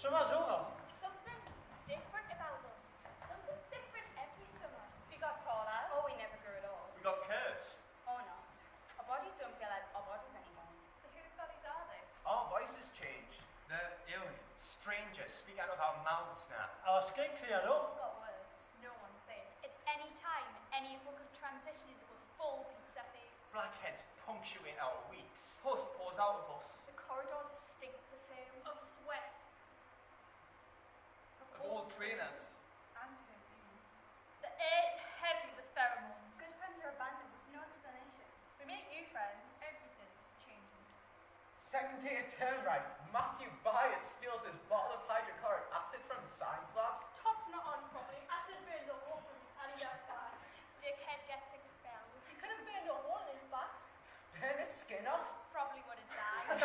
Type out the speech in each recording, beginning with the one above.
Summer's over. Something's different about us. Something's different every summer. We got taller. Oh, we never grew at all. We got curves. Or not. Our bodies don't feel like our bodies anymore. So whose bodies are they? Our voices changed. They're aliens. Strangers speak out of our mouths now. Our skin cleared It up. got worse. No one's safe. At any time, any of us could transition into a full pizza face. Blackheads punctuate our weeks. Pus pours out of us. The corridors stink the same. Of sweat. Of old trainers. And perfume. The air is heavy with pheromones. Good friends are abandoned with no explanation. We make new friends. Everything is changing. Second day of term right, Matthew Byers steals his bottle of hydrochloric acid from science labs. Top's not on properly. Acid burns a hole from his Adidas bag. Dickhead gets expelled. He could have burned a hole in his back. Burn his skin off. Probably would have died.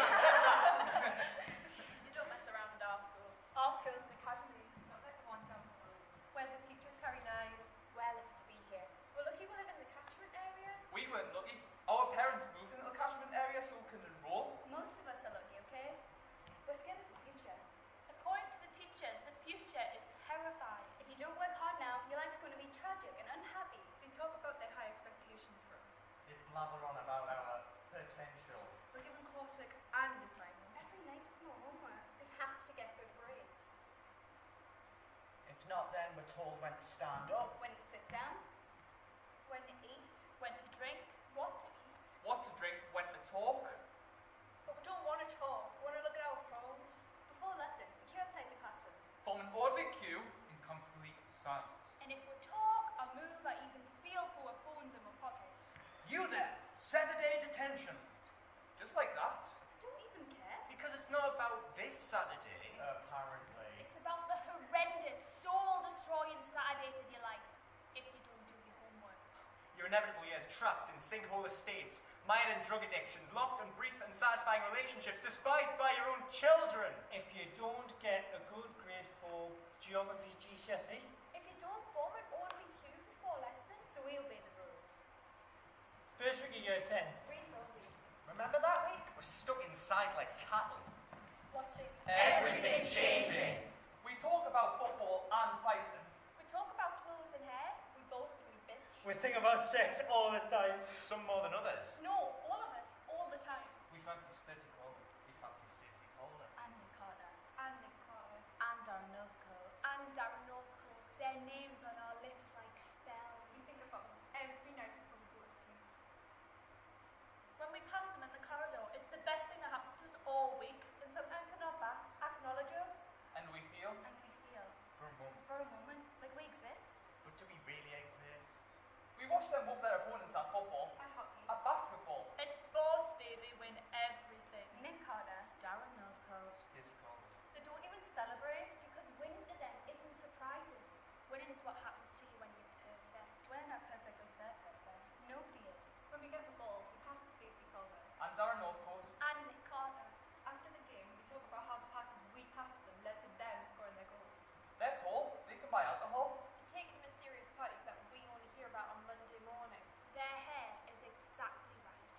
You don't mess around with our school. Our school's an academy. Not like the one down the road. Where the teachers carry knives. We're lucky to be here. We're lucky we live in the catchment area. We weren't lucky. Our parents moved into the catchment area so we could enroll. Most of us are lucky, okay? We're scared of the future. According to the teachers, the future is terrifying. If you don't work hard now, your life's going to be tragic and unhappy. They talk about their high expectations for us. They blather on about our potential. We're given coursework and assignments. Every night is more homework. We have to get good grades. If not, then we're told when to stand up. When to sit down, when to eat, when to drink, what to eat. What to drink, when to talk. But we don't want to talk. We want to look at our phones. Before lesson, we queue outside the classroom. Form an orderly queue in complete silence. And if we talk or move or even feel for our phones in our pockets, You there, Saturday detention. Just like that. we don't even care. Because it's not about this Saturday. Apparently. It's about the horrendous, soul-destroying Saturdays in your life if you don't do your homework. Your inevitable years trapped in sinkhole estates, mired in drug addictions, locked in brief and satisfying relationships, despised by your own children. If you don't get a good grade for geography GCSE, If you don't form an orderly queue before lessons, so we obey the rules. first week of year 10, Read only. Remember that week? We're stuck inside like cattle. Watching. Everything changing. We talk about football and fighting. We talk about clothes and hair. We both do, we bitch. we think about sex all the time. Some more than others. No, all of us, all the time. We fancy Stacey Calder. We fancy Stacey Calder. And Nick Carter. And Nick Carter. And Darren Northcote. And Darren Northcote. Their names on our lips like spells. We think about them every night before we go to sleep. When we pass them in the corridor, it's the best thing that happens to us all week. And sometimes they're not back, acknowledge us. And we feel, And we feel, for a moment, for a moment, like we exist. But do we really exist? we watch them whoop their opponents at football, And hockey. at basketball. At sports day, they win everything. Nick Carter, Darren Northcote. Stacey Calder. They don't even celebrate because winning to them isn't surprising. Winning is what happens to you when you're perfect. We're not perfect like they're perfect. Nobody is. When we get the ball, we pass to Stacey Calder. And Darren Northcote. And Nick Carter. After the game, we talk about how the passes we passed them led to them scoring their goals. They're tall. They can buy alcohol. Taking them as serious parties that we only hear about on Monday morning. Their hair is exactly right.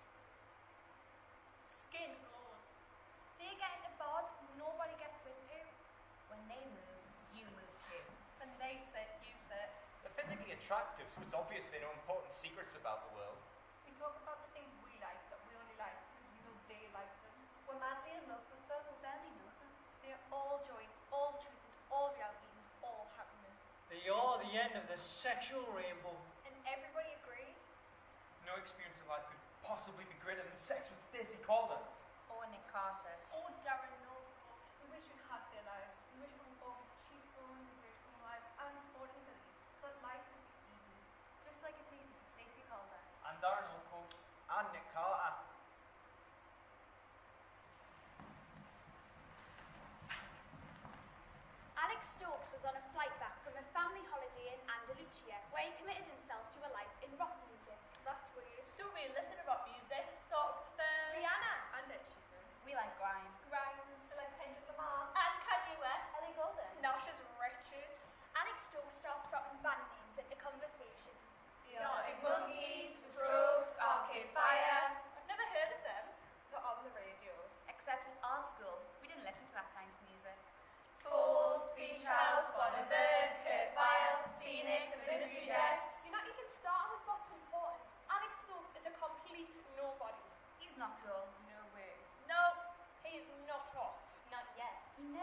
Skin glows. They get into bars nobody gets into. When they move, you move too. When they sit, you sit. They're physically attractive, so it's obvious they know important secrets about the world. We talk about the things we like that we only like because we know they like them. We're madly in love with them. We barely know them. They are all joy, all truth, and all reality, and all happiness. They are the end of the sexual rainbow. And everybody agrees. No experience of life could possibly be greater than sex with Stacey Calder. Or Nick Carter. Or Darren Northcote. We wish we had their lives. We wish we were born with cheekbones and great home lives and sporting ability so that life would be easy. Just like it's easy for Stacey Calder. And Darren Northcote. And Nick Carter. Alex Stokes was on a flight back from a family holiday in Andalusia, where he committed himself to a life in rock music. That's weird. Don't really listen to rock music, sort of prefer Rihanna. And Ed Sheeran. We like grime.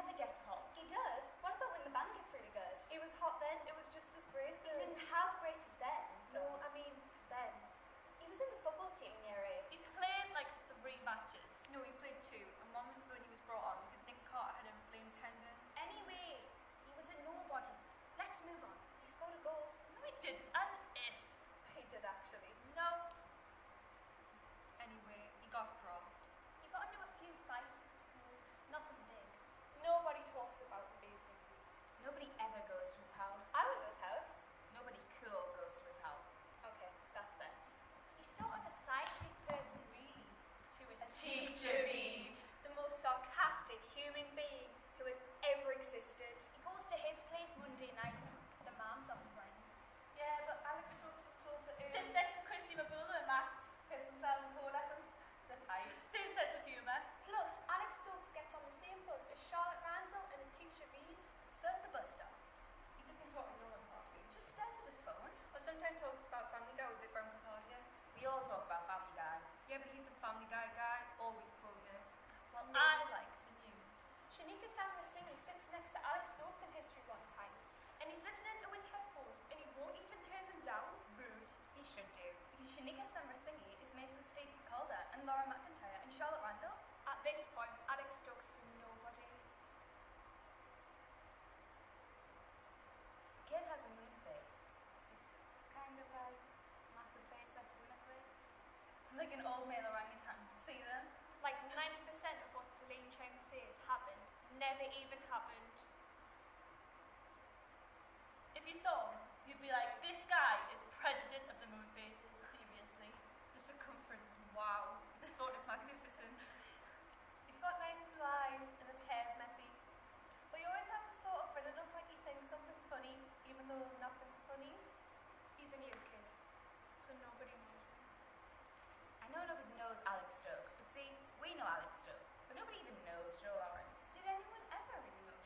never gets hot. He does. What about when the band gets really good? It was hot then, it was just his braces. He didn't have braces then, so... No, I mean, then. He was in the football team near age. He played like 3 matches. No, he played 2, and one was when he was brought on because Nick Carter had an inflamed tendon. Anyway, he was a nobody. Let's move on. He scored a goal. No, he didn't. As if. He did actually. No. Anyway, he got dropped. He got into a few fights at school. Nothing big. Nobody talks about him basically. Nobody ever goes to his house. I went to his house. Nobody cool goes to his house. Okay, that's fair. He's sort of a sidekick person, really, to it. Teacher Reed. The most sarcastic human being who has ever existed. He goes to his place Monday nights. The moms are friends. Yeah, but Alex Stokes is closer to Sits next to Christy Mabula and Max. piss themselves a whole lesson. They're tight. Same sense of humour. Plus, Alex Stokes gets on the same bus as Charlotte Randall and a Teacher Reed. So at the bus stop, He doesn't talk to no one properly. he just stares at his phone. Or sometimes talks about Family Guy with Big Brown Cardia. We all talk about Family Guy. Yeah, but he's the Family Guy guy, always quoting it. Well, No. I like the news. Shanika Samarasingi sits next to Alex Stokes in history one time, and he's listening to his headphones, and he won't even turn them down. Rude. He should do. Because Shanika Samarasingi is mates with Stacey Calder and Laura McIntyre and Charlotte Randall. At this point, Alex Stokes is a nobody. The kid has a moon face. It's kind of like massive face academically. Like an old male orangutan. See them? Like 90% of what Celine Chang says happened never even happened. If you saw him, you'd be like, this guy is president of the moon bases. Seriously. The circumference, wow. It's sort of magnificent. He's got nice blue eyes and his hair's messy. But he always has to sort of grin it up like he thinks something's funny, even though nothing's funny. He's a new kid, so nobody knows him. I know nobody knows Alex Stokes, but see, we know Alex Stokes, but nobody even knows Joe Lawrence. Did anyone ever really know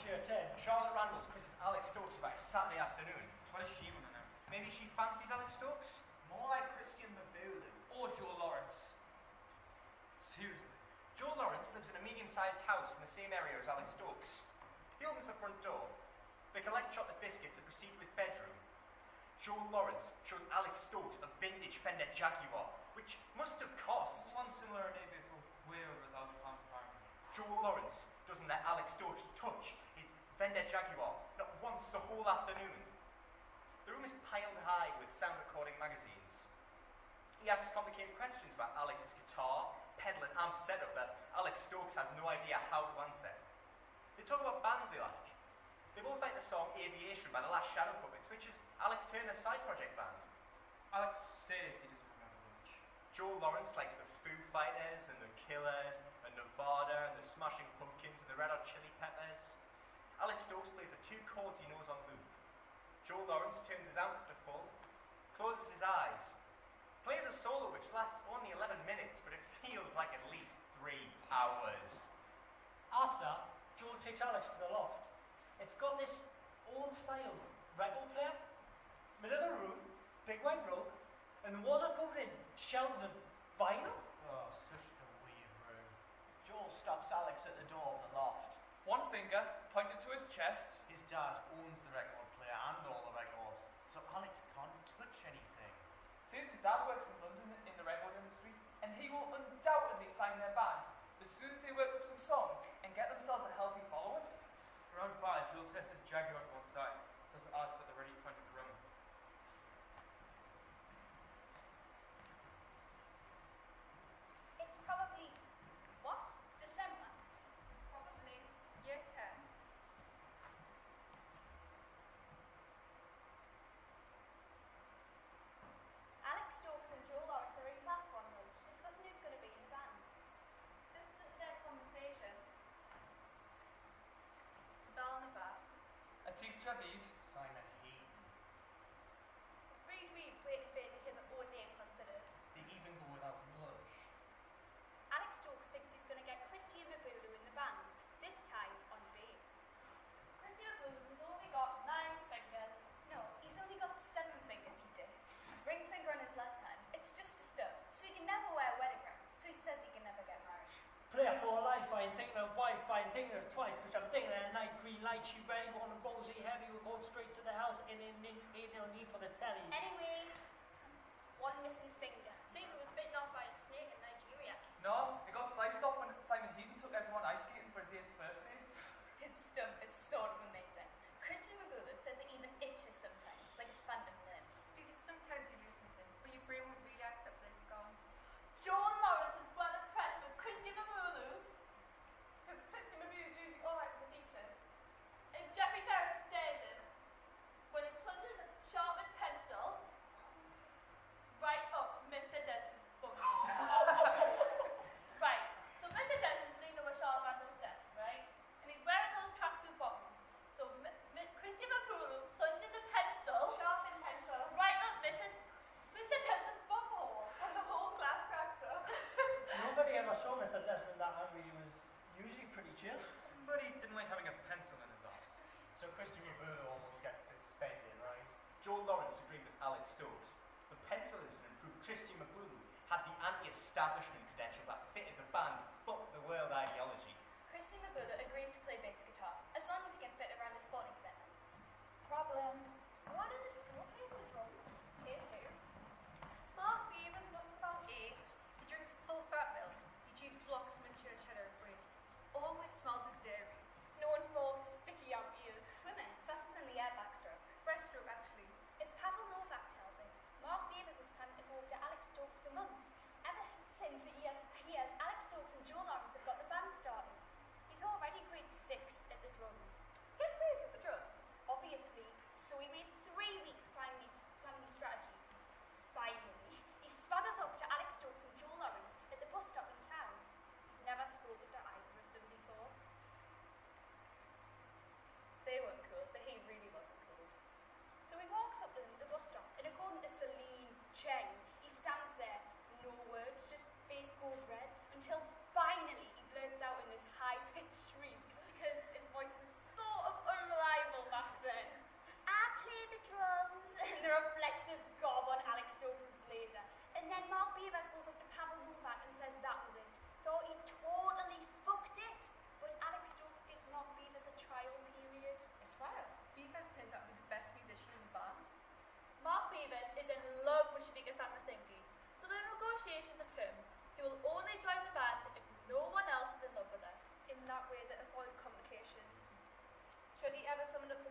she attend? Charlotte Randall's quizzes Alex Stokes about Saturday afternoon. What does she want to know? Maybe she fancies Alex Stokes? More like Christian Mabulu. Or Joe Lawrence. Seriously. Joe Lawrence lives in a medium-sized house in the same area as Alex Stokes. He opens the front door. They collect chocolate biscuits and proceed to his bedroom. Joe Lawrence shows Alex Stokes a vintage Fender Jaguar, which must have cost. One similar on eBay for way over £1,000 apparently. Joe Lawrence doesn't let Alex Stokes touch his Fender Jaguar, not once the whole afternoon. The room is piled high with sound recording magazines. He asks complicated questions about Alex's guitar, pedal and amp setup that Alex Stokes has no idea how to answer. They talk about bands they like. They both like the song Aviation by the Last Shadow Puppets, which is Alex Turner's side project band. Alex says he doesn't remember much. Joe Lawrence likes the Foo Fighters and the Killers and Nevada and the Smashing Pumpkins and the Red Hot Chili Peppers. Alex Stokes plays the two chords he knows on loop. Joe Lawrence turns his amp to full, closes his eyes, plays a solo which lasts only 11 minutes, but it feels like at least 3 hours. After, Joel takes Alex to the loft. It's got this old style record player, middle of the room, big white rug, and the walls are covered in shelves of vinyl. Oh, such a weird room. Joel stops Alex at the door of the loft. One finger pointed to his chest. His dad owns the record player and all the records, so Alex can't touch anything. Says his dad works in London in the record industry, and he will undoubtedly sign their band as soon as they work up some songs and get themselves a healthy following. Around 5, Joel set his Jaguar to one side, tells Alex that they're ready to find a drummer. It's probably, what? December? Probably year 10. Alex Stokes and Joe Lawrence are in class one lunch, discussing who's going to be in the band. This is their conversation. Balnava. Atik Javid. Simon Heaton. Three dweebs waiting for to hear the own name considered. They even go without lunch. Alex Stokes thinks he's going to get Christian Mabulu in the band, this time on bass. Christian Mabulu's only got 9 fingers. No, he's only got 7 fingers, he did. Ring finger on his left hand. It's just a stone, so he can never wear a wedding ring. So he says he can never get married. Player for life, I ain't thinking of wife, I ain't thinking of twice, which I'm thinking of that night, green light, she ready, on a rosy heavy, we're going straight to the house, and ain't no need for the telly. Anyway, one missing finger. Caesar was bitten off by a snake in Nigeria. No, it got sliced off when Simon Heaton took everyone ice skating for his 8th birthday. His stump is sort of amazing. Christian Mabulu says it even itches sometimes, like a phantom limb. Because sometimes you lose something, but your brain won't really accept that it's gone. Joel Lawrence is well impressed with Christian Mabulu. Because Christian Mabulu is usually alright with the teachers. And Jeffrey Ferris stares him when he plunges a sharpened pencil right up Mr. Desmond's bunghole. Right, so Mr. Desmond's leaning over Charlotte Randall's desk, right? And he's wearing those tracksuit bottoms. So Christian Mabulu plunges a pencil Sharpened pencil. right up Mr. Desmond's bunghole. And the whole class cracks up. Nobody ever saw Mr. Desmond that hungry, he was usually pretty chill. But he didn't like having a pencil in his arse. So Christian Mabulu almost gets suspended, right? Joe Lawrence agreed with Alex Stokes. The pencil incident proved Christian Mabulu had the anti-establishment credentials that fitted the band's fuck the world ideology. Christian Mabulu agrees to play bass guitar, as long as he can fit around his sporting commitments. Problem. One in the school plays the drums. Here's who. Mark Beavers looks about 8. He drinks full fat milk. He chews blocks of mature cheddar and brie. Always smells of dairy. Known for sticky out ears. Swimming, fastest in the air backstroke. Breaststroke, actually. As Pavel Novak tells him, Mark Beavers was planning to go over to Alex Stokes for months, ever since he has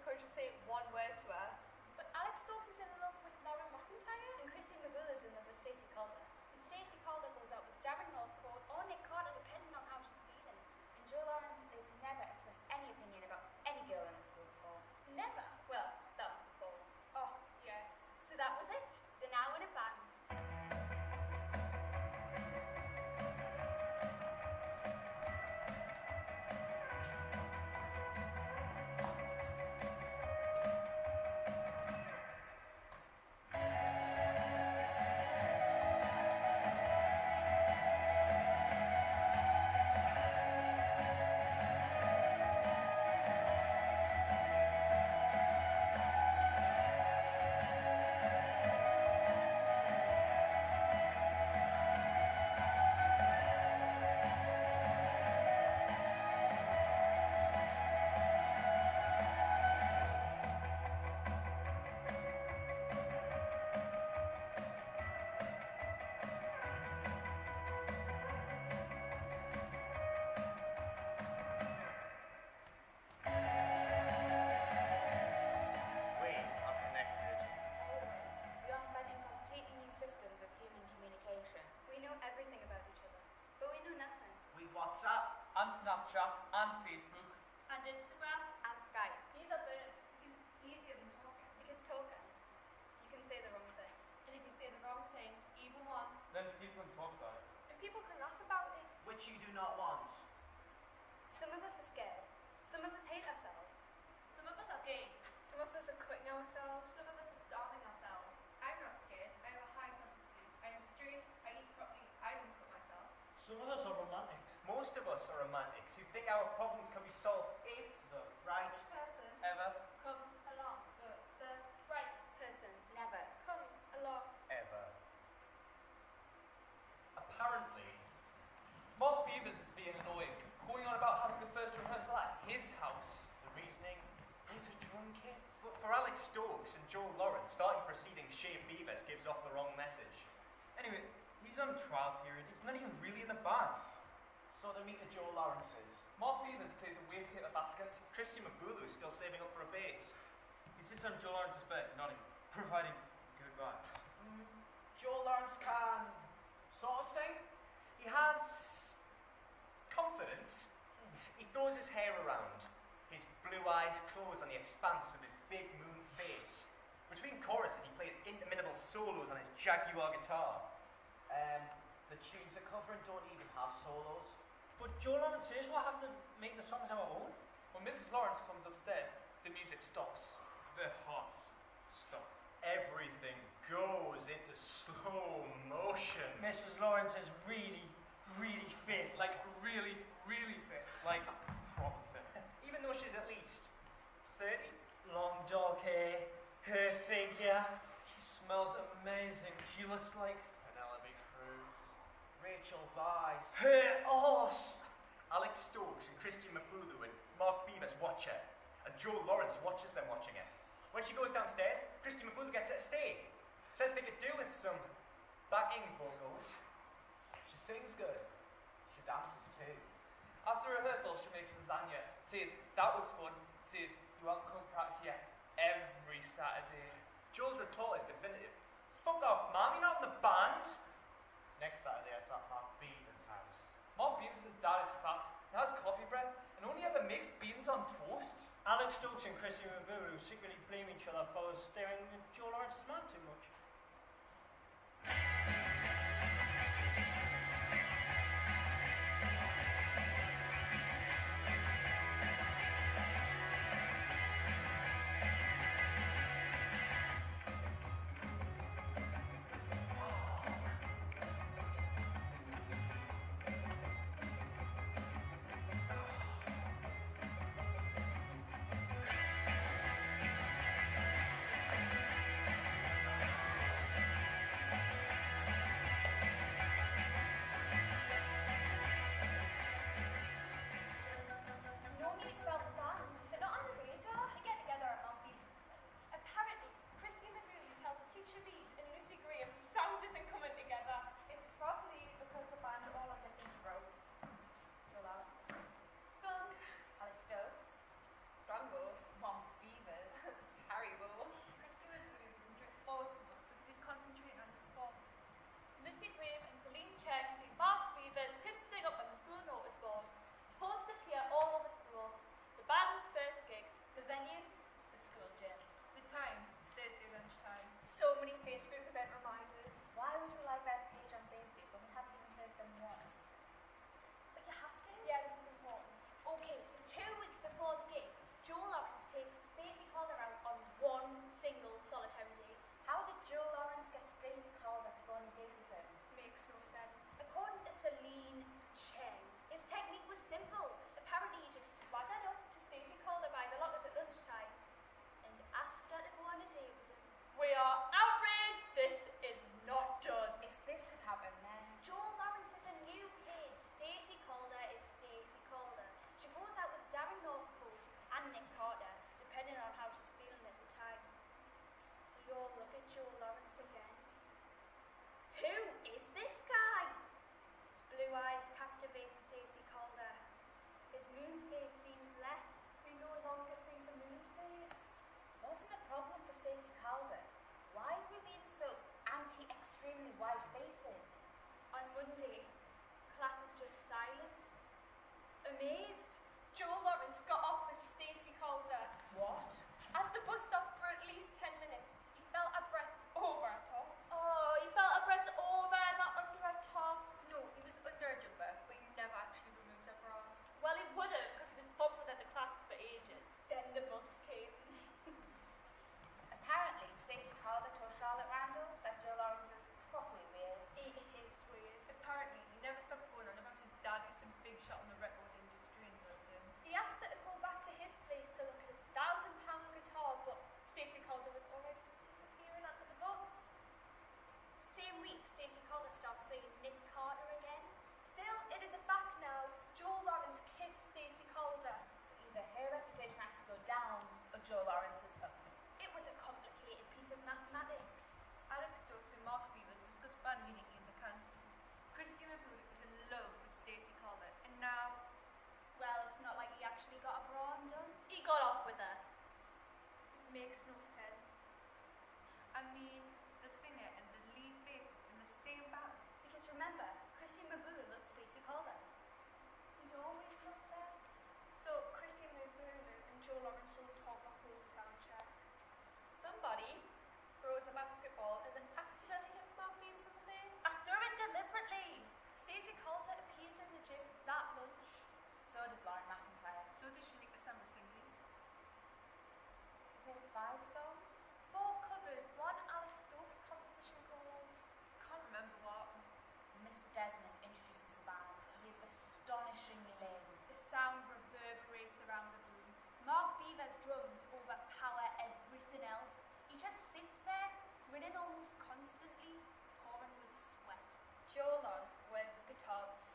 encouraged to say one word to her. But Alex Stokes is in love with Lauren McIntyre. And Chrissy McGill is in love with Stacey Calder. And Stacey Calder goes out with Darren Northcote or Nick Carter, depending on how she's feeling. And Joe Lawrence is never expressed any opinion about any girl in the school before. Never. Well, that was before. Oh, yeah. So that was it. They're now in a band. We are connected. Always. We are inventing completely new systems of human communication. We know everything about each other, but we know nothing. We WhatsApp. And Snapchat and Facebook. And Instagram. And Skype. These are birds. It's easier than talking. Because talking, you can say the wrong thing. And if you say the wrong thing, even once, Then people can talk about it. And people can laugh about it. Which you do not want. Some of us are scared. Some of us hate ourselves. Some of us are gay. Some of us are quitting ourselves. some of us are starving ourselves. I'm not scared. I have a high self-esteem. I am straight. I eat properly. I don't cut myself. Some of us are romantics. Most of us are romantics who think our problems can be solved if the Right. Person Ever. Comes along. the Right. Person never comes along. ever. Apparently, Mark Beavers is being annoying, going on about having the first rehearsal at his house. the reasoning is a drunkard. But for Alex Stokes and Joe Lawrence, starting proceedings Shane Beavers gives off the wrong message. Anyway, he's on trial period. It's not even really in the band. So they meet the Joe Lawrences. Mark Beavers plays a way to hit a basket. Christian McBulu is still saving up for a bass. He sits on Joe Lawrence's bed, nodding, providing good vibes. Joe Lawrence can sort of sing. He has confidence. He throws his hair around. His blue eyes close on the expanse of his big moon face. Between choruses, he plays interminable solos on his Jaguar guitar. The tunes they're covering don't even have solos. But Joe Lawrence says we'll have to make the songs our own. When Mrs. Lawrence comes upstairs, the music stops. The hearts stop. Everything goes into slow motion. Mrs. Lawrence is really, really fit. Like really, really fit. Like proper fit. Even though she's at least 30. Long dark hair, her figure. She smells amazing. She looks like Penelope Cruz. Rachel Weisz. Her arse. Alex Stokes and Christian McBulu and Mark Beavers watch her, and Joe Lawrence watches them watching her. When she goes downstairs, Christian McBulu gets her to stay. Says they could do with some backing vocals. She sings good. She dances too. after rehearsal she makes lasagna. Says that was fun. Says you haven't come practice yet. Every Saturday. Joel's retort is definitive. Fuck off, Mum, you're not in the band. Next Saturday it's at Mark Beaver's house. Mark Beavers' dad is fat and has coffee breath and only ever makes beans on toast. Alex Stokes and Chrissy Maburu secretly blame each other for staring at Joe Lawrence's man too much.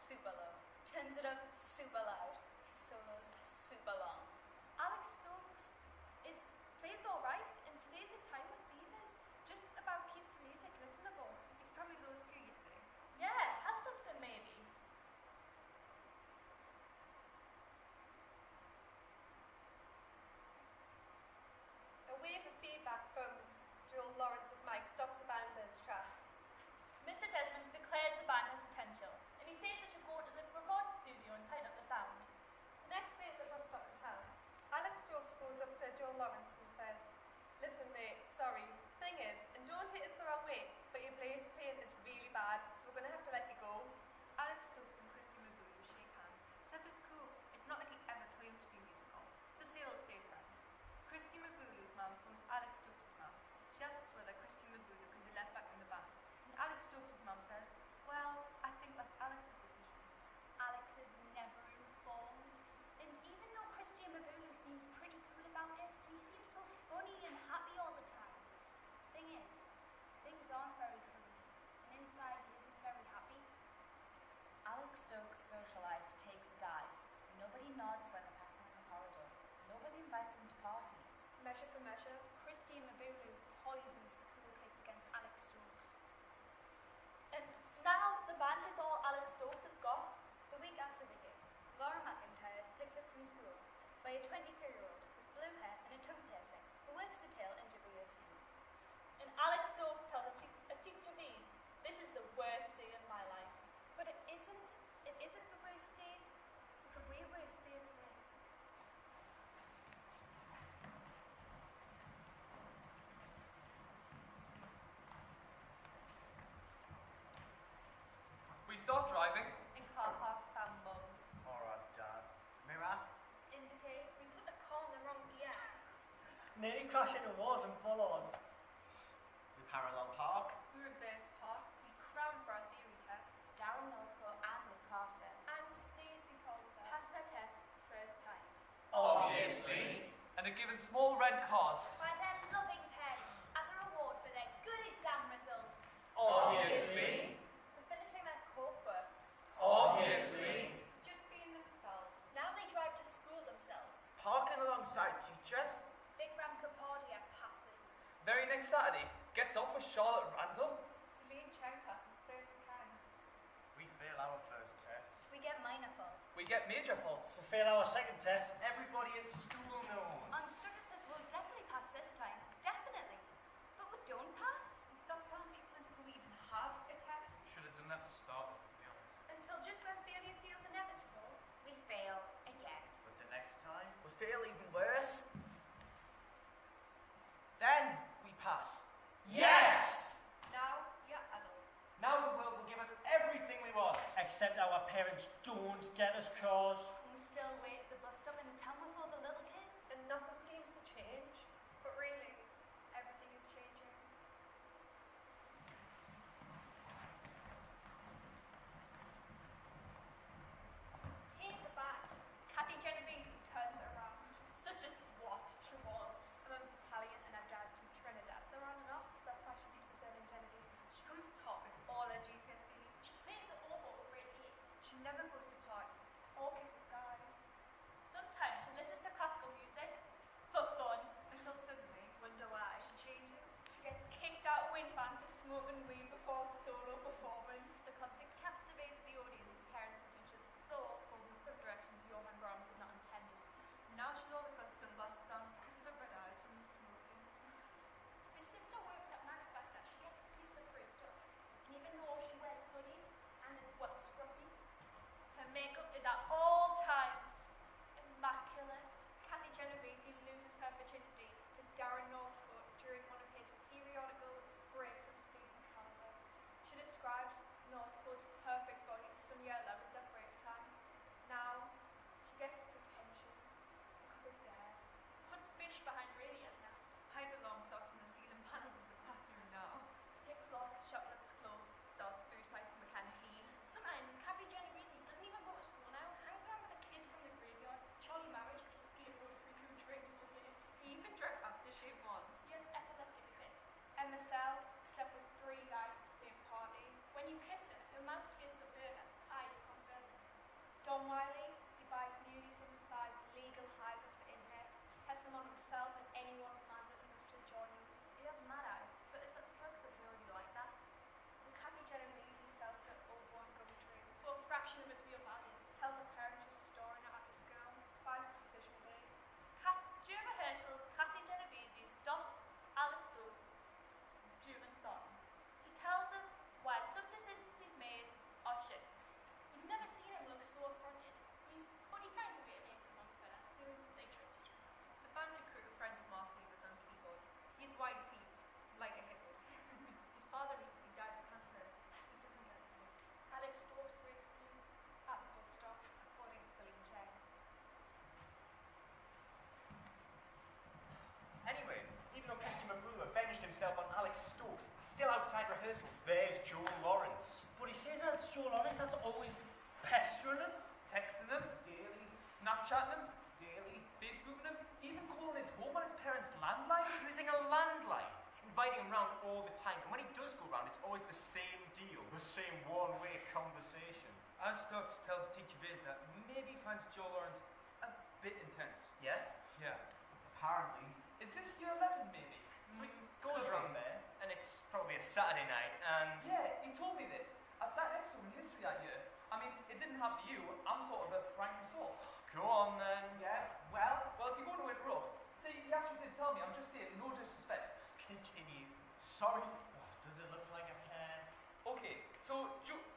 super low, turns it up super loud. His solos are super long. Alex Stokes plays alright and stays in time with Beavers, just about keeps the music listenable. It's probably those two, you think? Yeah, have something maybe. A wave of feedback from Joel Lawrence's mic stops the band in its tracks. Mr. Desmond declares the band has potential, and he says they should go to the recording studio and tighten up the sound. The next day at the bus stop in town, Alex Stokes goes up to Joel Lawrence and says, "Listen mate, sorry. Thing is, and don't take this the wrong way, but your bass playing is really bad, so we're going to have to let you go." Alex Stokes and Christy Mabuyu shake hands, says it's cool. It's not like he ever claimed to be musical. The sailors stay friends. Christy Mabuyu's mum phones Alex Stokes' mum. She asks whether Christy Mabuyu can be let back in the band. And Alex Stokes' mum says, "Well, I think that's Alex's decision." Alex is never informed, and even though Christian Mabulu seems pretty cool about it, and he seems so funny and happy all the time, thing is, things aren't very funny, and inside he isn't very happy. Alex Stokes' social life takes a dive. Nobody nods when they're passing in the corridor. Nobody invites him to parties. Measure for measure, Christian Mabulu poisons the cool kids against Alex Stokes. And now the band is all Alex Stokes has got. The week after the gig, Laura McIntyre is picked up from school by a 23-year-old with blue hair and a tongue piercing who works the tail into weird scenes. And Alex Stokes tells Atik Javid, "This is the worst day of my life." But it isn't the worst day. It's a way worse day than this. We start driving. in car parks found mums. Or our dads. Mirror. Indicate we put the car in the wrong gear. Nearly crash into walls and bollards. We parallel park. We reverse park. We cram for our theory test. Darren Northcote and Nick Carter. And Stacey Calder passed their test first time. Obviously. And are given small red cars. By their loving parents as a reward for their good exam results. Obviously. For finishing their coursework. Obviously. Just being themselves. Now they drive to school themselves. Parking alongside teachers. Vikram Kapadia passes. Very next Saturday, gets off with Charlotte Randall. Celine Chang passes first time. We fail our first test. We get minor faults. We get major We faults. fail our second test. Everybody at school knows. Instructor says we'll definitely pass this time. Definitely. But we don't pass. We stop telling people in school we even have a test. Should have done that to start with, to be honest. Until just when failure feels inevitable, we fail again. But the next time, we fail even worse. Then we pass. Yes! Now you're adults. Now the world will give us everything we want. Except our parents don't get us cars. And we still wait at the bus stop in the town with all the little kids. And nothing seems to change. But really, everything is changing. Take the back. Kathy Genovese turns it around. Such a swot she was. Her mum's Italian and her dad's from Trinidad. They're on and off. That's why she keeps the surname Genovese. She comes top in all her GCSEs. She plays the oboe grade 8. She never goes to parties. All kisses, guys. John Wiley, he buys newly synthesized legal highs off the internet, tests them on himself and anyone mad enough to join him. He has mad eyes, but is that drugs that really like that? And Kathy Genovese sells her old one gummy tree for a fraction of its real value. Tells her parents she's storing it at the school, buys a precision base. During rehearsals, Kathy Genovese stops Alex Stokes during songs. She tells him why some decisions he's made are shit. You've never seen him look so affronted. But he finds a way to make the songs better, so they trust each other. The band recruit a friend of Markley was on keyboard. He's white teeth, like a hippo. His father recently died of cancer. He doesn't get the clue. Alex Stokes breaks the news at the bus stop, according to Celine Chang. Anyway, even though Christian Mabula avenged himself on Alex Stokes, still outside rehearsals, there's Joel Lawrence. But he says that it's Joe Lawrence that's always pestering him. Texting him daily, Snapchatting him daily, Facebooking him, even calling his home on his parents' landline. Using a landline, inviting him round all the time. And when he does go round, it's always the same deal, the same one-way conversation. And Stokes tells teacher Vade that maybe he finds Joe Lawrence a bit intense. Yeah? Yeah. Apparently. Is this year 11 maybe? So he goes round there, and it's probably a Saturday night, and... Yeah, he told me this. I sat next to him in history that year. I mean, it didn't happen to you. I'm sort of a prime resort. Go on then. Yeah, well, Well, if you're going to interrupt, see, he actually did tell me. I'm just saying, no disrespect. Continue. sorry. Oh, does it look like a hair? Okay, so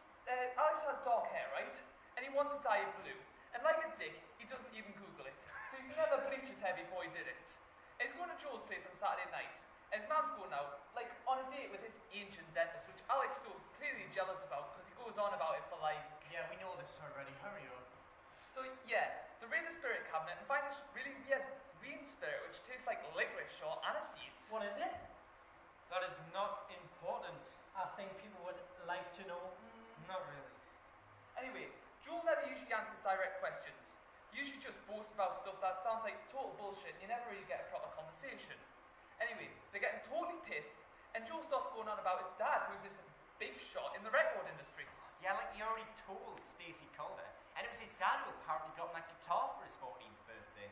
Alex has dark hair, right? And he wants to dye it blue. And like a dick, he doesn't even Google it. So he's never bleached his hair before he did it. And he's going to Joe's place on Saturday night. And his mum's going out, like, on a date with his ancient dentist, which Alex Stokes is clearly jealous about because he goes on about it for like... Yeah, we know this already. Hurry up. So yeah, they raid the spirit cabinet and find this really weird green spirit which tastes like licorice or aniseeds. What is it? That is not important. I think people would like to know. Not really. Anyway, Joel never usually answers direct questions. He usually just boasts about stuff that sounds like total bullshit and you never really get a proper conversation. Anyway, they're getting totally pissed and Joel starts going on about his dad, who's this big shot in the record industry. Yeah, like you already told Stacey Calder. And it was his dad who apparently got him that guitar for his 14th birthday.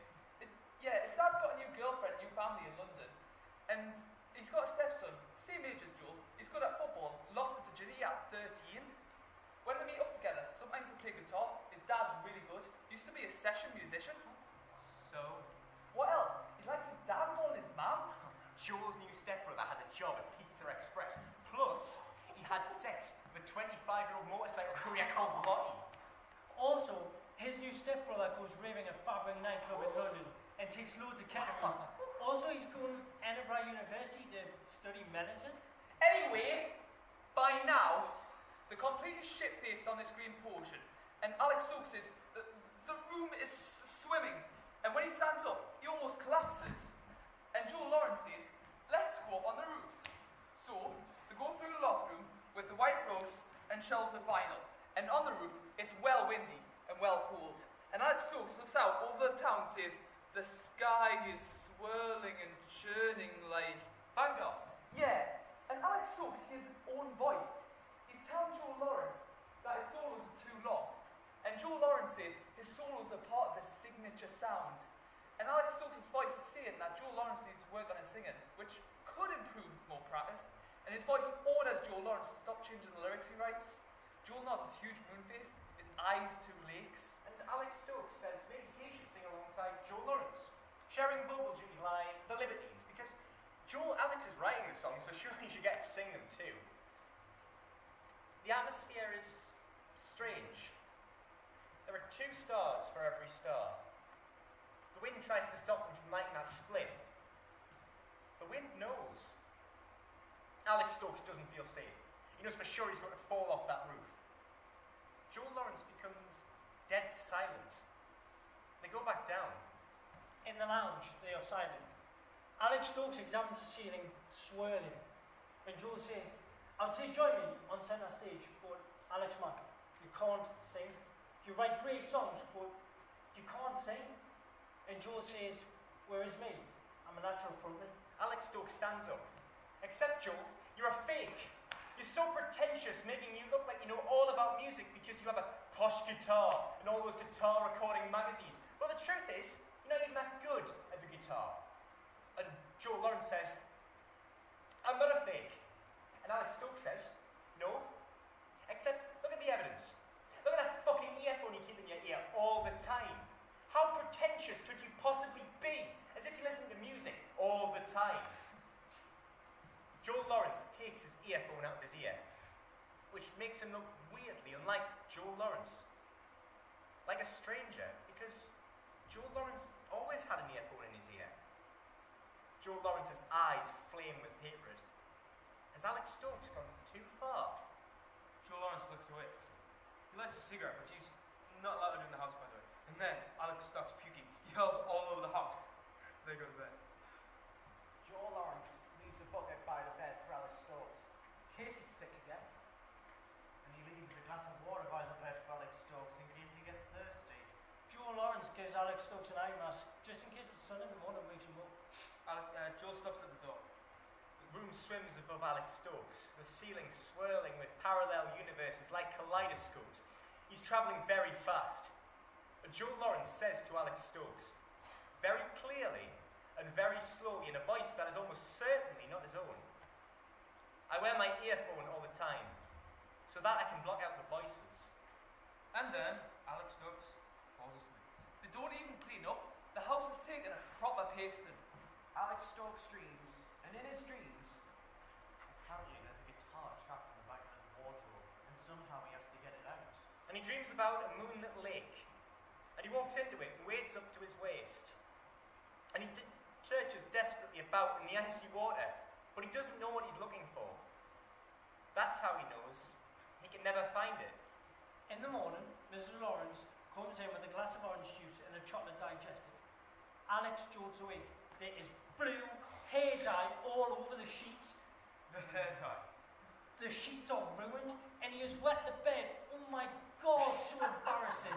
His dad's got a new girlfriend, new family in London. And he's got a stepson, same age as Joel. He's good at football, lost his virginity at 13. When they meet up together, sometimes they play guitar. His dad's really good. Used to be a session musician. So, What else? He likes his dad more than his mum. Joel's new stepbrother has a job at Pizza Express. Plus, he had sex with a 25-year-old motorcycle courier called Lottie. Also, his new stepbrother goes raving at Fabric nightclub in London and takes loads of ketamine. Also, he's going to Edinburgh University to study medicine. Anyway, by now, the completely shit-faced on this green potion, and Alex Stokes says the room is swimming, and when he stands up, he almost collapses. And Joel Lawrence says, let's go up on the roof. So, they go through the loft room with the white rugs and shelves of vinyl, and on the roof, it's well windy and well cold. And Alex Stokes looks out over the town and says, the sky is swirling and churning like... Van Gogh. Yeah, and Alex Stokes hears his own voice. He's telling Joel Lawrence that his solos are too long. And Joel Lawrence says his solos are part of the signature sound. And Alex Stokes' voice is saying that Joel Lawrence needs to work on his singing, which could improve with more practice. And his voice orders Joel Lawrence to stop changing the lyrics he writes. Joel nods his huge moon face, his eyes two lakes. And Alex Stokes says maybe he should sing alongside Joel Lawrence, sharing vocal duties like The Libertines, because Alex is writing the song, so surely he should get to sing them too. The atmosphere is strange. There are 2 stars for every star. The wind tries to stop them from lighting that spliff. The wind knows. Alex Stokes doesn't feel safe. He knows for sure he's going to fall off that roof. Joel Lawrence becomes dead silent. They go back down. In the lounge, they are silent. Alex Stokes examines the ceiling, swirling. And Joel says, I'd say join me on centre stage, but Alex, man, you can't sing. You write great songs, but you can't sing. And Joel says, where is me? I'm a natural frontman. Alex Stokes stands up. Except, Joel, you're a fake. You're so pretentious, making you look like you know all about music because you have a posh guitar and all those guitar recording magazines. But the truth is, you're not even that good at the guitar. And Joe Lawrence says, I'm not a fake. And Alex Stokes says, no. Except, look at the evidence. Look at that fucking earphone you keep in your ear all the time. How pretentious could you possibly be? As if you're listening to music all the time. Joe Lawrence takes his earphone out of his ear, which makes him look weirdly unlike Joe Lawrence. Like a stranger, because Joe Lawrence always had an earphone in his ear. Joe Lawrence's eyes flame with hatred. Has Alex Stokes gone too far? Joe Lawrence looks away. He lights a cigarette, which he's not allowed to do in the house, by the way. And then Alex starts puking. He yells all over the house. They go to bed. Joe Lawrence leaves a bucket by the bed for Alex Stokes. Case is sick again. And he leaves a glass of water by the bed for Alex Stokes in case he gets thirsty. Joe Lawrence gives Alex Stokes an eye mask, just in case the sun in the morning wakes him up. Joe stops at the door. The room swims above Alex Stokes, the ceiling swirling with parallel universes like kaleidoscopes. He's travelling very fast. But Joe Lawrence says to Alex Stokes, very clearly and very slowly in a voice that is almost certainly not his own, I wear my earphone all the time, so that I can block out the voices. And then Alex Stokes falls asleep. They don't even clean up. The house has taken a proper pasting. Alex Stokes dreams, and in his dreams, apparently there's a guitar trapped in the back of his wardrobe, and somehow he has to get it out. And he dreams about a moonlit lake, and he walks into it and wades up to his waist. And he searches desperately about in the icy water, but he doesn't know what he's looking for. That's how he knows. He can never find it. In the morning, Mrs. Lawrence comes in with a glass of orange juice and a chocolate digestive. Alex jolts awake. There is blue hair dye all over the sheets. The hair dye. The sheets are ruined, and he has wet the bed. Oh my God, so embarrassing.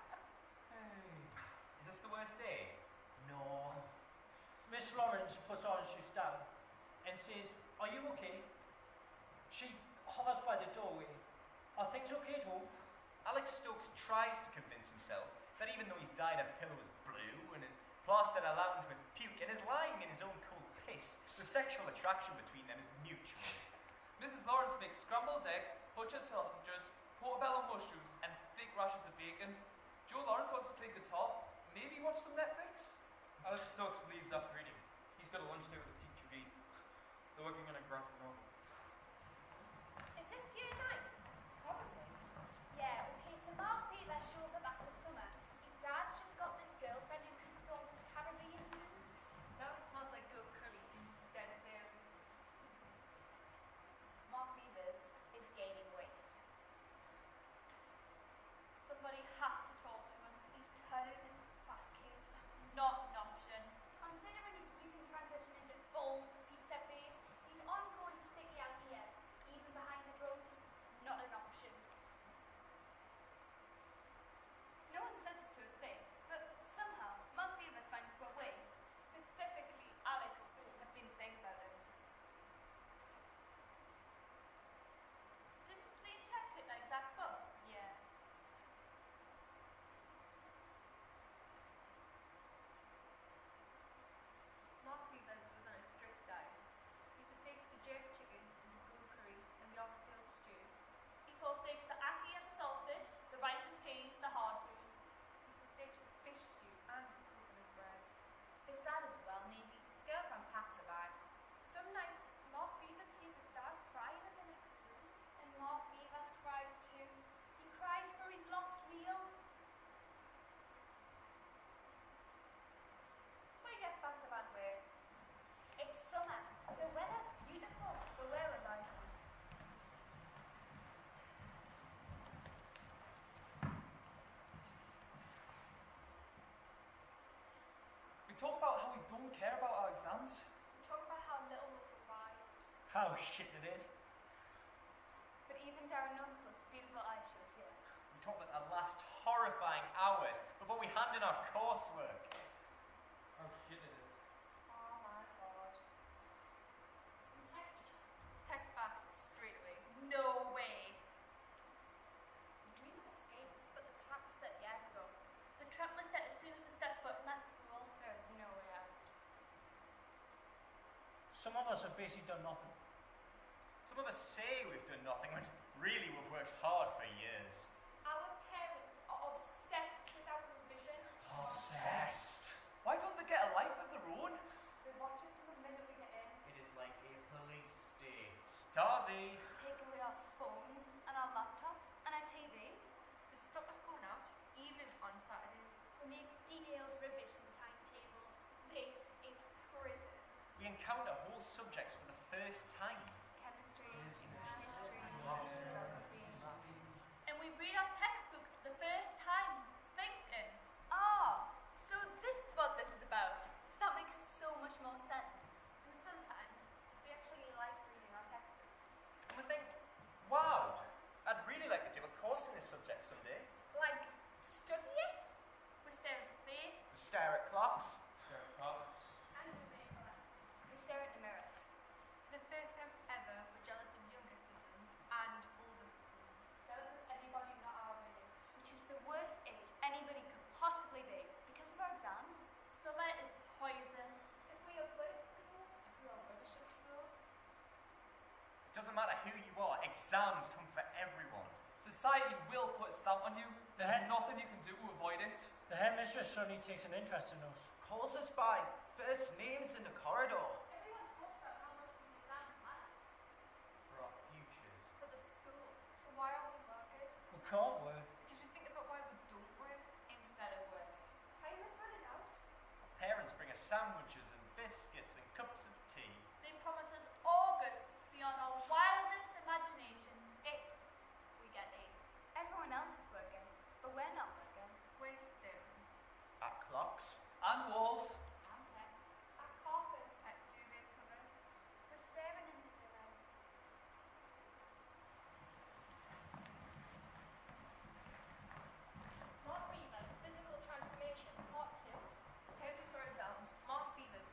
Is this the worst day? No. Miss Lawrence puts orange juice down and says, are you okay? She hovers by the doorway. Are things okay at home? Alex Stokes tries to convince himself that even though he's dyed a pillows blue and has plastered a lounge with puke and is lying in his own cold piss, the sexual attraction between them is mutual. Mrs. Lawrence makes scrambled egg, butcher sausages, portobello mushrooms, and thick rashers of bacon. Joe Lawrence wants to play guitar, maybe watch some Netflix. Alex Stokes leaves after eating. He's got a lunch date with a teacher V. They're working on a graphic novel. Is this year 9? Probably. Yeah, okay, so Mark Beaver shows up after summer. His dad's just got this girlfriend who cooks all this Caribbean food. Now it smells like goat curry instead of dairy. Mark Beavers is gaining weight. Somebody has to talk to him. He's turning into a fat kid. Not an option. Considering his recent transition into full pizza face, his ongoing sticky out ears, even behind the drums, not an option. No one says this to his face, but somehow Mark Beavers finds a way. Specifically, Alex Stokes. I've been saying about him. Didn't Slade check it like Zach Bus? Yeah. Mark Beavers goes on a strict diet. He forsakes the jerk chicken and the goat curry and the oxtail stew. He forsakes the ackee and the saltfish, the rice and peas, the hard foods. He forsakes the fish stew and the coconut bread. His dad is well needy. Girlfriend packs her bags. Some nights, Mark Beavers hears his dad crying in the next room, and Mark Beavers cries too. He cries for his lost meals. But he gets back to Van Ware. It's summer. The weather's beautiful. But where lies he? We talk about how we don't care about our exams. We talk about how little we've revised. How shit it is. But even Darren Northcote's beautiful eyes show fear. We talk about the last horrifying hours before we hand in our coursework. How shit it is. Oh my God. We text each other. Text back straight away. No way. We dream of escape. Some of us have basically done nothing. Some of us say we've done nothing when really we've worked hard for years. Our parents are obsessed with our revision. Obsessed. Why don't they get a life of their own? They watch us from the minute we get in. It is like a police state. Stasi. Take away our phones and our laptops and our TVs. They stop us going out, even on Saturdays. We make detailed revision timetables. This is prison. We encounter whole subjects for the first time. Chemistry, history, geography. And we read our textbooks for the first time, thinking. Ah, so this is what this is about. That makes so much more sense. And sometimes we actually like reading our textbooks. And we think, wow, I'd really like to do a course in this subject someday. Like, study it? We stare into space. We stare at clocks. And we make art. We stare at the mirrors. For the first time ever, we're jealous of younger siblings and older siblings. Jealous of anybody not our age. Which is the worst age anybody could possibly be because of our exams. Summer is poison. If we are good at school, if we are rubbish at school, It doesn't matter who you are, exams come for everyone. Society will put a stamp on you. The There's head- nothing you can do to avoid it. The headmistress suddenly takes an interest in us. Calls us by first names in the corridor. Everyone talks about how much these exams matter. For our futures. for the school. So why are we working? We can't work. Because we think about why we don't work. Instead of working. Time is running out. Parents bring us sandwiches and biscuits and cups of tea. They promise us August beyond our wildest imaginations. If we get A's. Everyone else is working, but we're not working. We're staring At clocks. And walls. And pets. Our carpets. at duvet covers. We're staring into pillows. Mark Reaver's Physical Transformation, Part 2. Preparing for exams, Mark Beaver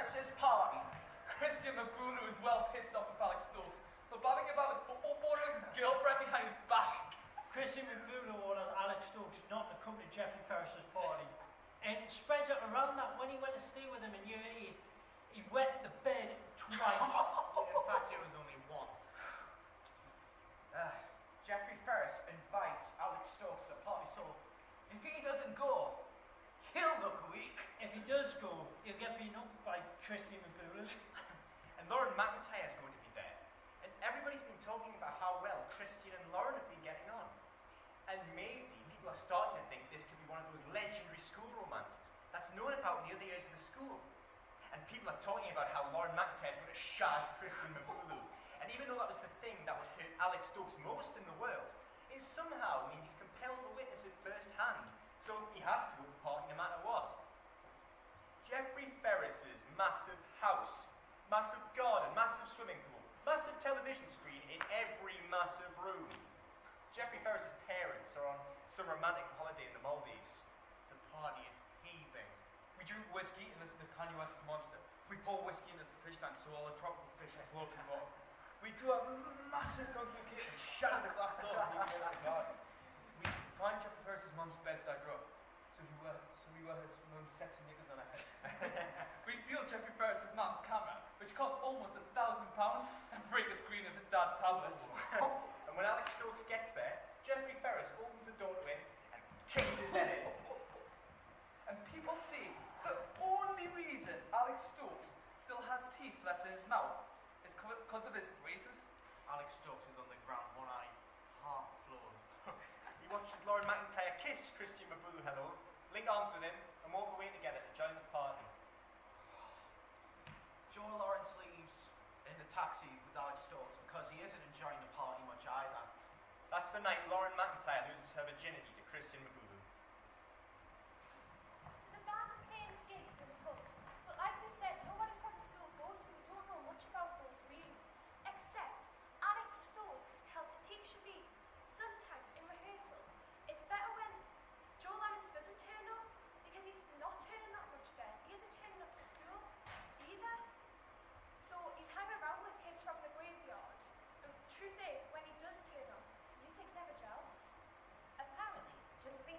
Ferris's party. Christian Mabulu is well pissed off with Alex Stokes for blabbing about his football board with his girlfriend behind his back. Christian Mabulu orders Alex Stokes not to come to Jeffrey Ferris's party, and spreads it around that when he went to stay with him in year 8, he wet the bed twice. In fact, it was only once. Jeffrey Ferris invites Alex Stokes to the party, so if he doesn't go, he'll look weak. If he does go, he'll get beaten up by Christian Mabulu. And Lauren McIntyre's going to be there. And everybody's been talking about how well Christian and Lauren have been getting on. And maybe people are starting to think this could be one of those legendary school romances that's known about in the other years of the school. And people are talking about how Lauren McIntyre's going to shag Christian Mabulu. And even though that was the thing that would hurt Alex Stokes most in the world, it somehow means he's compelled to witness it firsthand. So he has to go to the party no matter what. Jeffrey Ferris's massive house, massive garden, massive swimming pool, massive television screen in every massive room. Jeffrey Ferris's parents are on some romantic holiday in the Maldives. The party is heaving. We drink whiskey and listen to Kanye West's Monster. We pour whiskey into the fish tank so all the tropical fish are floating on. We do a massive kung fu kick and shatter the glass doors and even the garden. We find Jeffrey Ferris's mum's bedside drawer, so we wear his mum's sexy knickers on her head. We steal Jeffrey Ferris's mum's camera, which costs almost £1,000, and break the screen of his dad's tablets. And when Alex Stokes gets there, Jeffrey Ferris opens the door to him and kicks his head in. And people say the only reason Alex Stokes still has teeth left in his mouth is because of his braces. Alex Stokes is on the ground, one eye half closed. He watches Lauren McIntyre kiss Christian Mabulu hello, link arms with him, and walk away together to join the party. Joel Lawrence leaves in the taxi with Alex Stokes because he isn't enjoying the party much either. That's the night Lauren McIntyre loses her virginity to Christian Mabulu. So the band are playing gigs in pubs, but like we said, nobody from school goes, so we don't know much about those really. Except Alex Stokes tells Atik Shavit sometimes in rehearsals it's better when Joel Lawrence doesn't turn up because he's not turning up much then. He isn't turning up to school either. So he's hanging around with kids from the graveyard. The truth is, when he does turn up, music never gels. Apparently, just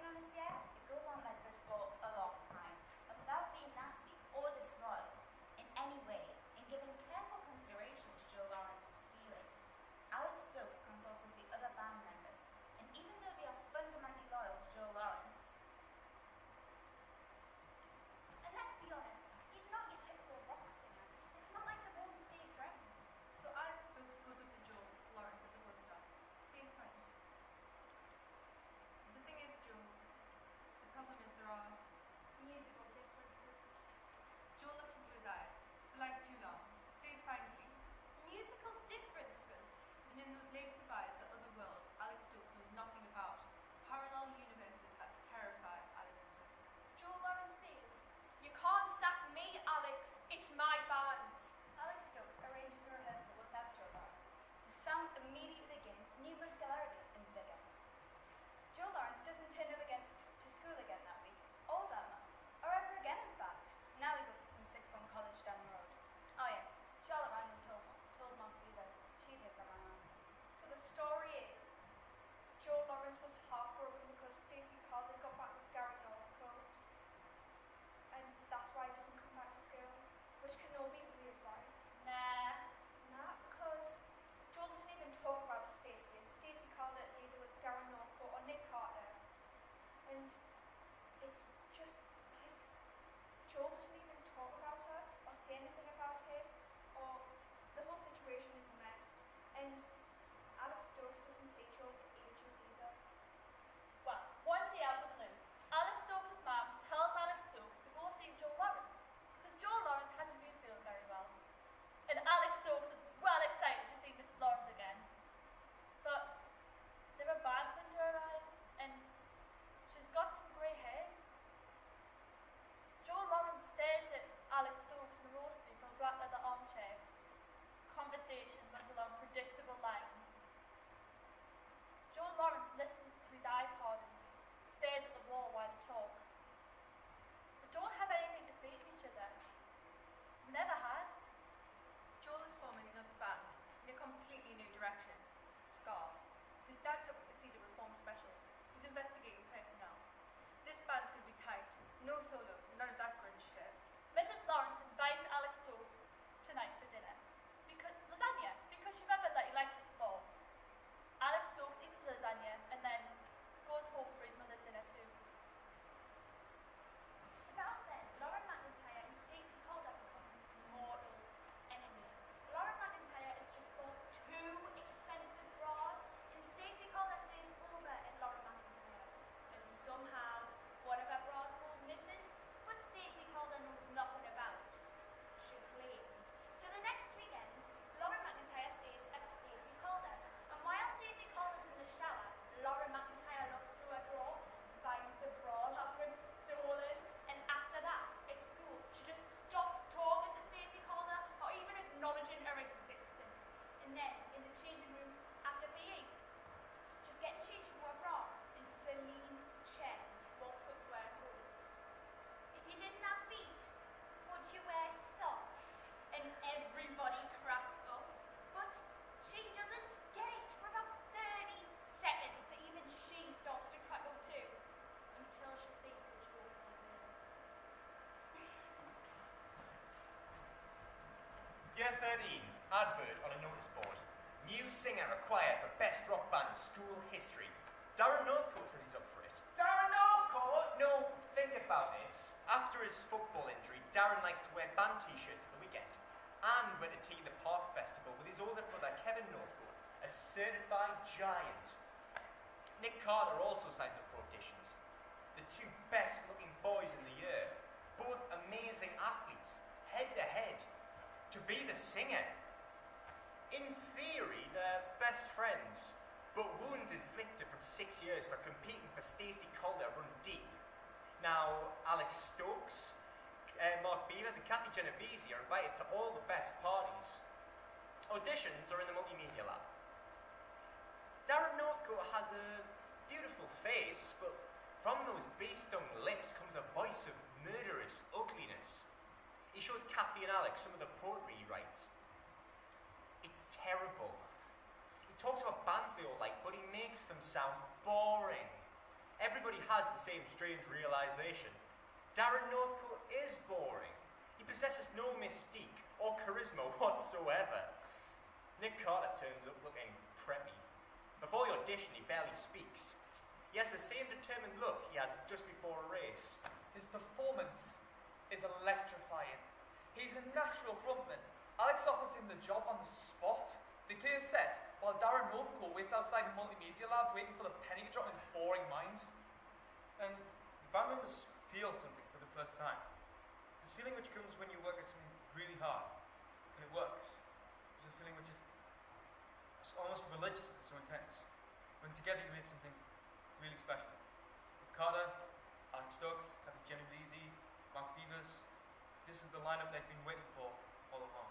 13, advert on a notice board. New singer required for best rock band in school history. Darren Northcote says he's up for it. Darren Northcote! No, think about it. After his football injury, Darren likes to wear band t-shirts at the weekend and went to tea the Park Festival with his older brother Kevin Northcote, a certified giant. Nick Carter also signs up for auditions. The two best looking boys in the year, both amazing athletes, head to head, to be the singer. In theory, they're best friends, but wounds inflicted from 6 years for competing for Stacey Calder run deep. Now, Alex Stokes, Mark Beavers and Kathy Genovese are invited to all the best parties. Auditions are in the multimedia lab. Darren Northcote has a beautiful face, but from those bee-stung lips comes a voice of murderous ugliness. He shows Kathy and Alex some of the poetry he writes. It's terrible. He talks about bands they all like, but he makes them sound boring. Everybody has the same strange realization. Darren Northcote is boring. He possesses no mystique or charisma whatsoever. Nick Carter turns up looking preppy. Before the audition, he barely speaks. He has the same determined look he has just before a race. His performance is electrifying. He's a natural frontman. Alex offers him the job on the spot. They play a set while Darren Northcote waits outside the multimedia lab waiting for the penny to drop in his boring mind. And the band members feel something for the first time. This feeling which comes when you work at something really hard and it works. There's a feeling which is almost religious, it's so intense. When together you make something really special. Carter, Alex Stokes, Kathy Genovese, Mark Beavers. This is the lineup they've been waiting for all along.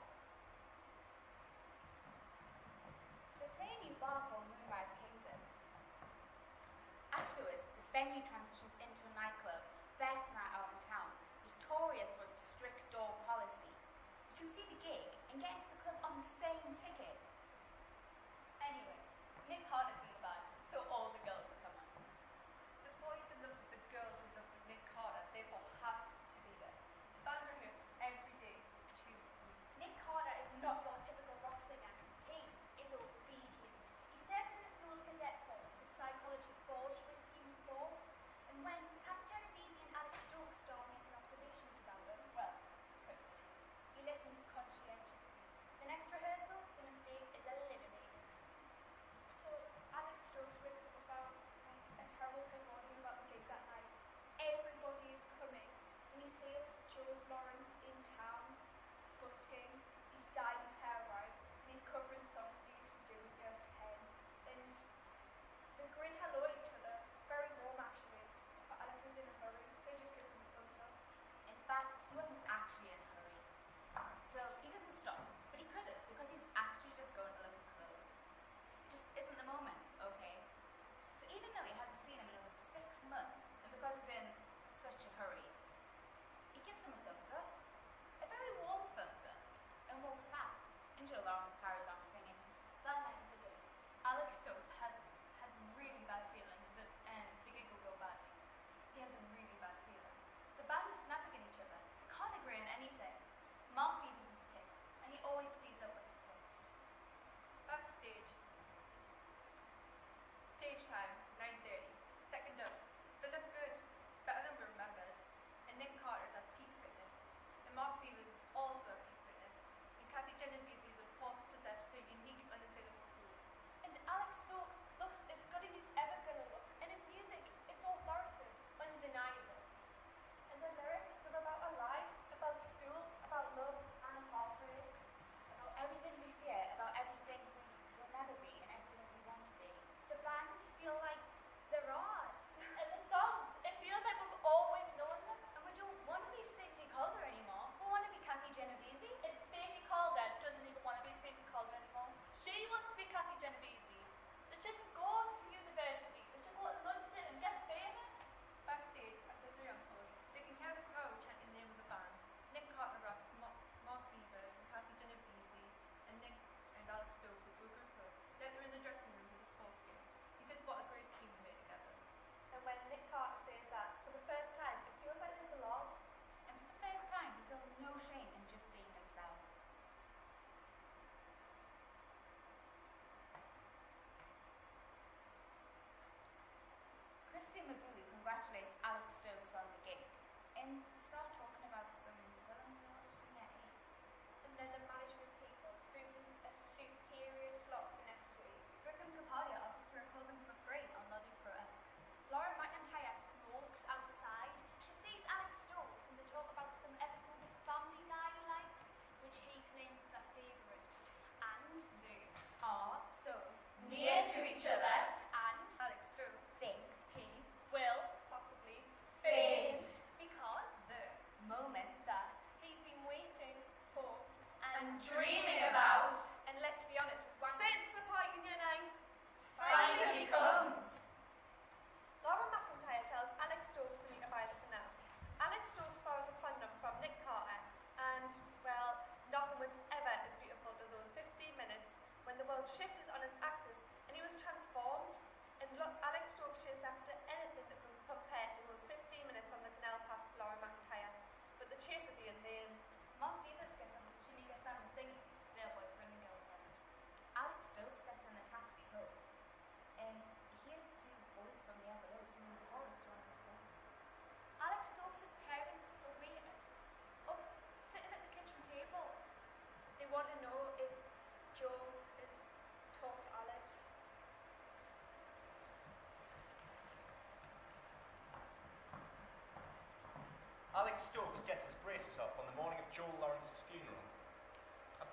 They play a new bar called Moonrise Kingdom. Afterwards, the venue transitions into a nightclub, best night out in town, notorious for its strict door policy. You can see the gig and get into the club on the same ticket. Anyway, Nick Carter's in the band, so all the girls are coming. The boys in love with the girls in love with Nick Carter, therefore have to be there. The band rehearses every day, 2 weeks. Nick Carter is not your typical rock singer. He is obedient. He served in the school's cadet force, his psychology forged with team sports, and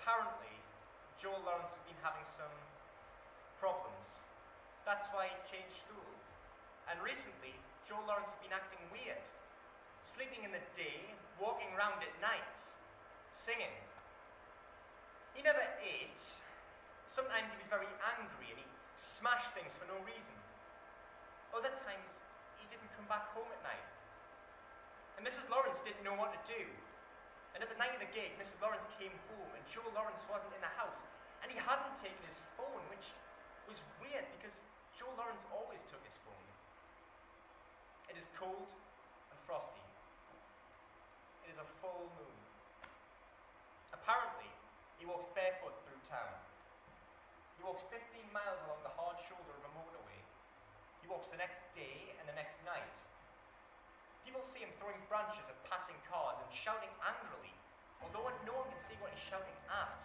apparently, Joel Lawrence has been having some problems. That's why he changed school. And recently, Joel Lawrence has been acting weird. Sleeping in the day, walking around at nights, singing. He never ate. Sometimes he was very angry and he smashed things for no reason. Other times, he didn't come back home at night. And Mrs. Lawrence didn't know what to do. And at the night of the gig, Mrs. Lawrence came home and Joel Lawrence wasn't in the house. And he hadn't taken his phone, which was weird because Joel Lawrence always took his phone. It is cold and frosty. It is a full moon. Apparently, he walks barefoot through town. He walks 15 miles along the hard shoulder of a motorway. He walks the next day and the next night. People see him throwing branches at passing cars and shouting angrily, although no one can see what he's shouting at.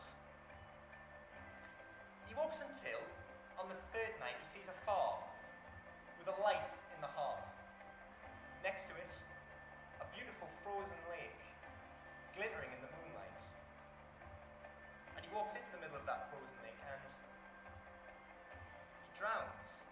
He walks until, on the third night, he sees a farm with a light in the hearth. Next to it, a beautiful frozen lake, glittering in the moonlight. And he walks into the middle of that frozen lake and he drowns.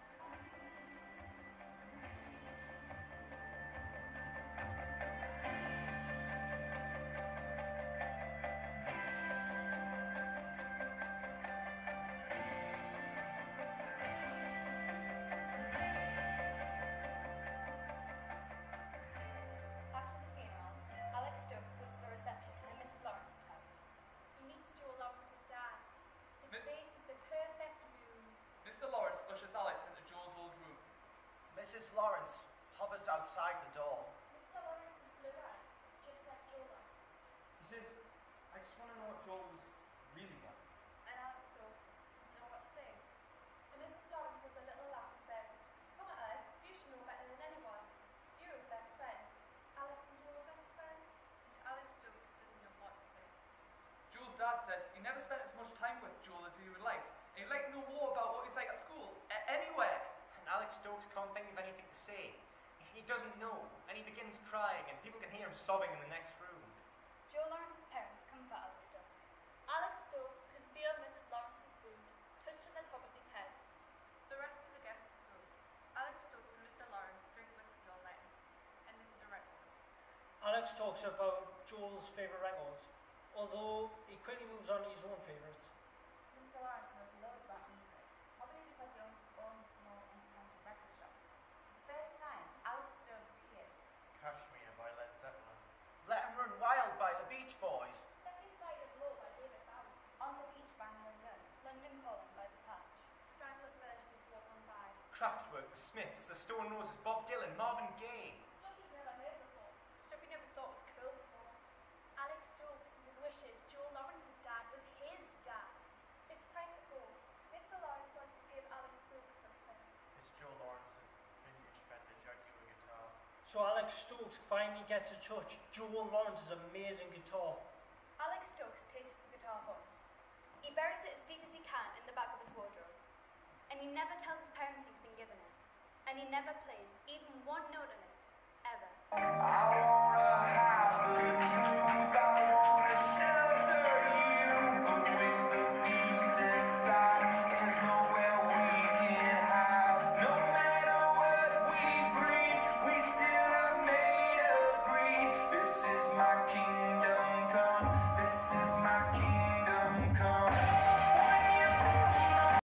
After the funeral, Alex Stokes goes to the reception in Mrs. Lawrence's house. He meets Joel Lawrence's dad. His Mi- face is the perfect moon. Mr. Lawrence ushers Alex into Joel's old room. Mrs. Lawrence hovers outside the door. Mr. Lawrence is blue-eyed, just like Joel Lawrence. He says, I just want to know what Joel was really like. And Alex Stokes doesn't know what to say. And Mrs. Lawrence does a little laugh and says, "Come on, Alex, you should know better than anyone. You're his best friend." Alex and Joel are best friends. And Alex Stokes doesn't know what to say. Joel's dad says he never spent as much time with Joel as he would like, and he'd like to know more about what he's like at school, anywhere. And Alex Stokes can't think of anything to say. He doesn't know, and he begins crying, and people can hear him sobbing in the next room. Joel Lawrence's parents come for Alex Stokes. Alex Stokes could feel Mrs. Lawrence's boobs touching the top of his head. The rest of the guests go. Alex Stokes and Mr. Lawrence drink whiskey all night and listen to records. Alex talks about Joel's favourite records, although he quickly moves on to his own favourites. Mr. Lawrence knows loads about music, probably because he owns his own small independent record shop. For the first time, Alex Stokes hears Kashmir by Led Zeppelin. Let 'Em Run Wild by the Beach Boys. Second Side of Low by David Bowie. On the Beach by London. London Calling by The Clash. Strangler's version of Walk on By. Kraftwerk, the Smiths, the Stone Roses, Bob Dylan, Marvin Gaye. Stuff you've never heard before. Stuff he never thought was cool before. Alex Stokes wishes Joel Lawrence's dad was his dad. It's time to go. Mr. Lawrence wants to give Alex Stokes something. It's Joe Lawrence's vintage Fender Jaguar guitar. So Alex Stokes finally gets to touch Joel Lawrence's amazing guitar. Alex Stokes takes the guitar home. He buries it as deep as he can in the back of his wardrobe. And he never tells his parents he's been given it. And he never plays even one note on it, ever. I wanna